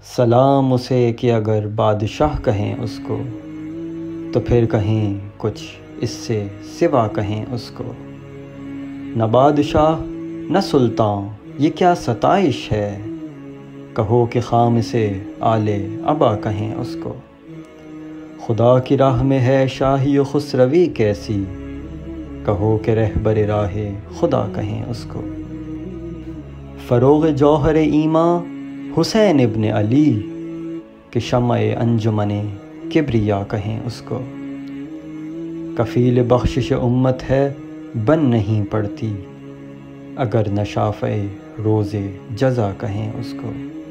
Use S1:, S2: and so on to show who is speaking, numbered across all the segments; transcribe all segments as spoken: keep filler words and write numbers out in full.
S1: سلام اسے کہ اگر بادشاہ کہیں اس کو تو پھر کہیں کچھ اس سے سوا کہیں اس کو۔ نہ بادشاہ نہ سلطان یہ کیا ستائش ہے، کہو کہ خام سے آل ابا کہیں اس کو۔ خدا کی راہ میں ہے شاہی و خسروی کیسی، کہو کہ رہبر راہ خدا کہیں اس کو۔ فروغ جوہر ایماں حسین ابن علی، کہ شمع انجمن کبریا کہیں اس کو۔ کفیل بخشش امت ہے بن نہیں پڑتی، اگر نہ شافع روز جزا کہیں اس کو۔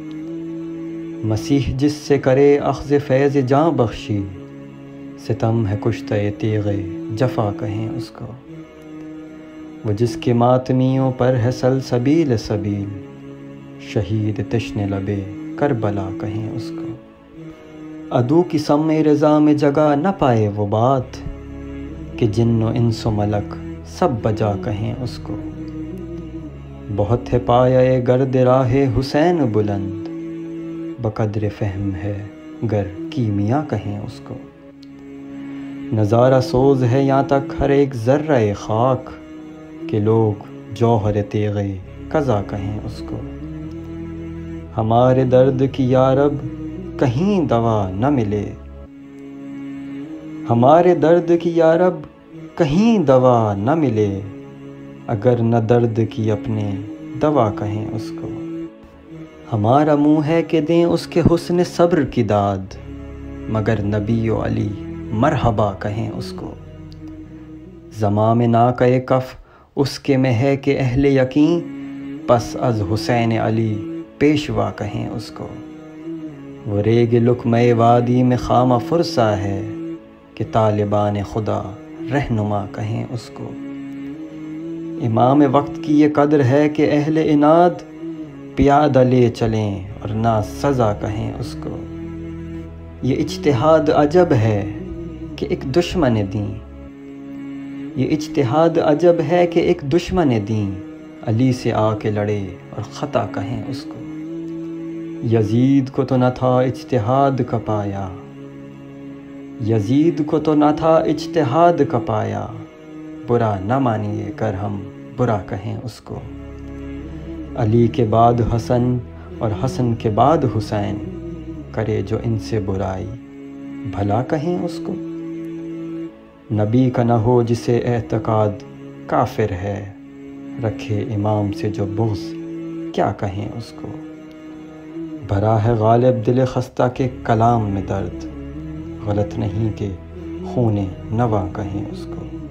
S1: مسیح جس سے کرے اخذ فیض جاں بخشی، ستم ہے کشتہ تیغ جفا کہیں اس کو۔ وہ جس کے ماتمیوں پر ہے سلسبیل سبیل، شہید تشن لبے کربلا کہیں اس کو۔ عدو کی سمع رضا میں جگہ نہ پائے وہ بات، کہ جن و انس و ملک سب بجا کہیں اس کو۔ بہت ہے پایہ گرد راہ حسین بلند، بقدر فہم ہے گر کیمیا کہیں اس کو۔ نظارہ سوز ہے یہاں تک ہر ایک ذرہ خاک، کہ لوگ جوہر تیغ قضا کہیں اس کو۔ ہمارے درد کی یارب کہیں دوا نہ ملے، ہمارے درد کی یارب کہیں دوا نہ ملے، اگر نہ درد کی اپنے دوا کہیں اس کو۔ ہمارا منہ ہے کہ دیں اس کے حسن صبر کی داد، مگر نبی و علی مرحبا کہیں اس کو۔ زمام ناقہ کف اس کے میں ہے کہ اہل یقین، پس از حسین علی پیشوا کہیں اس کو۔ وہ ریگ لقمہ وادی میں خامہ فرسا ہے، کہ طالبان خدا رہنما کہیں اس کو۔ امام وقت کی یہ قدر ہے کہ اہل عناد پیادہ لے چلیں اور نہ سزا کہیں اس کو۔ یہ اجتہاد عجب ہے کہ ایک دشمن دین، یہ اجتہاد عجب ہے کہ ایک دشمن دین علی سے آ کے لڑے اور خطا کہیں اس کو۔ یزید کو تو نہ تھا اجتہاد کا پایا، یزید کو تو نہ تھا اجتہاد کا پایا، برا نہ مانیے کر ہم برا کہیں اس کو۔ علی کے بعد حسن اور حسن کے بعد حسین، کرے جو ان سے برائی بھلا کہیں اس کو۔ نبی کا نہ ہو جسے اعتقاد کافر ہے، رکھے امام سے جو بغض کیا کہیں اس کو۔ بھرا ہے غالب دل خستہ کے کلام میں درد، غلط نہیں کہ خون نوا کہیں اس کو۔